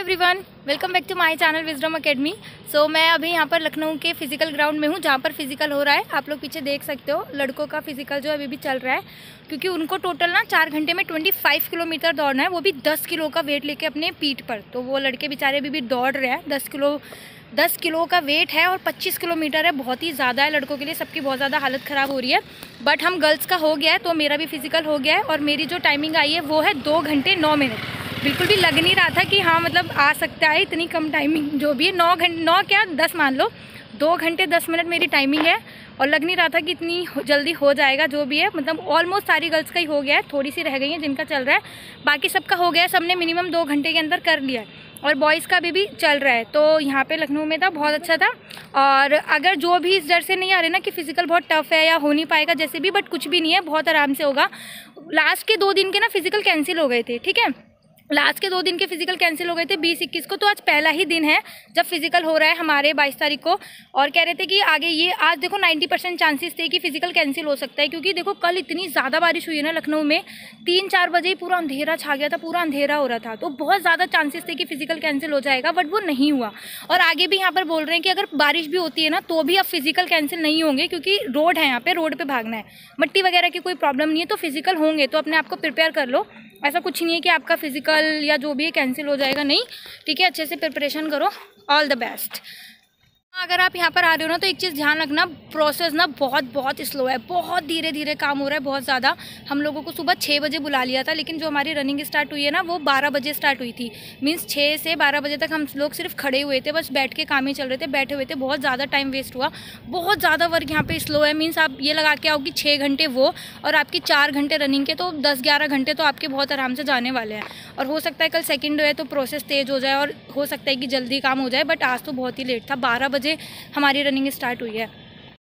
Everyone, welcome back to my channel wisdom academy. So मैं अभी यहाँ पर लखनऊ के फिजिकल ग्राउंड में हूँ, जहाँ पर फिजिकल हो रहा है। आप लोग पीछे देख सकते हो, लड़कों का फिजिकल जो अभी भी चल रहा है, क्योंकि उनको टोटल ना 4 घंटे में 25 किलोमीटर दौड़ना है, वो भी 10 किलो का वेट लेके अपने पीठ पर। तो वो लड़के बेचारे अभी भी दौड़ रहे हैं। 10 किलो का वेट है और 25 किलोमीटर है, बहुत ही ज़्यादा है लड़कों के लिए। सबकी बहुत ज़्यादा हालत ख़राब हो रही है। बट हम गर्ल्स का हो गया है, तो मेरा भी फिजिकल हो गया है और मेरी जो टाइमिंग आई है वो है 2 घंटे 9 मिनट। बिल्कुल भी लग नहीं रहा था कि हाँ मतलब आ सकता है इतनी कम टाइमिंग। जो भी है 9 क्या 10 मान लो, 2 घंटे 10 मिनट मेरी टाइमिंग है और लग नहीं रहा था कि इतनी जल्दी हो जाएगा। जो भी है मतलब ऑलमोस्ट सारी गर्ल्स का ही हो गया है, थोड़ी सी रह गई हैं जिनका चल रहा है, बाकी सबका हो गया है। सबने मिनिमम 2 घंटे के अंदर कर लिया है और बॉयज़ का भी चल रहा है। तो यहाँ पे लखनऊ में था, बहुत अच्छा था। और अगर जो भी इस डर से नहीं आ रहे ना कि फ़िज़िकल बहुत टफ़ है या हो नहीं पाएगा जैसे भी, बट कुछ भी नहीं है, बहुत आराम से होगा। लास्ट के 2 दिन के ना फ़िज़िकल कैंसिल हो गए थे, ठीक है। लास्ट के 2 दिन के फिजिकल कैंसिल हो गए थे 20-21 को। तो आज पहला ही दिन है जब फिजिकल हो रहा है हमारे 22 तारीख को। और कह रहे थे कि आगे ये आज देखो 90% चांसेस थे कि फिजिकल कैंसिल हो सकता है, क्योंकि देखो कल इतनी ज़्यादा बारिश हुई है ना लखनऊ में, 3-4 बजे ही पूरा अंधेरा छा गया था, पूरा अंधेरा हो रहा था। तो बहुत ज़्यादा चांसेस थे कि फिजिकल कैंसिल हो जाएगा, बट वो नहीं हुआ। और आगे भी यहाँ पर बोल रहे हैं कि अगर बारिश भी होती है ना तो भी अब फिजिकल कैंसिल नहीं होंगे, क्योंकि रोड है, यहाँ पे रोड पे भागना है, मिट्टी वगैरह की कोई प्रॉब्लम नहीं है। तो फिजिकल होंगे, तो अपने आप को प्रिपेयर कर लो। ऐसा कुछ नहीं है कि आपका फिजिकल या जो भी है कैंसिल हो जाएगा, नहीं, ठीक है। अच्छे से प्रिपरेशन करो, ऑल द बेस्ट। अगर आप यहाँ पर आ रहे हो ना तो एक चीज़ ध्यान रखना, प्रोसेस ना बहुत स्लो है, बहुत धीरे धीरे काम हो रहा है, बहुत ज़्यादा। हम लोगों को सुबह 6 बजे बुला लिया था, लेकिन जो हमारी रनिंग स्टार्ट हुई है ना वो 12 बजे स्टार्ट हुई थी। मीन्स 6 से 12 बजे तक हम लोग सिर्फ खड़े हुए थे, बस बैठ के काम ही चल रहे थे, बैठे हुए थे। बहुत ज़्यादा टाइम वेस्ट हुआ, बहुत ज़्यादा वर्क यहाँ पे स्लो है। मीन्स आप ये लगा के आओ कि 6 घंटे वो और आपकी 4 घंटे रनिंग के, तो 10-11 घंटे तो आपके बहुत आराम से जाने वाले हैं। और हो सकता है कल सेकेंड डे है तो प्रोसेस तेज़ हो जाए और हो सकता है कि जल्दी काम हो जाए, बट आज तो बहुत ही लेट था। 12 बजे हमारी रनिंग स्टार्ट हुई है।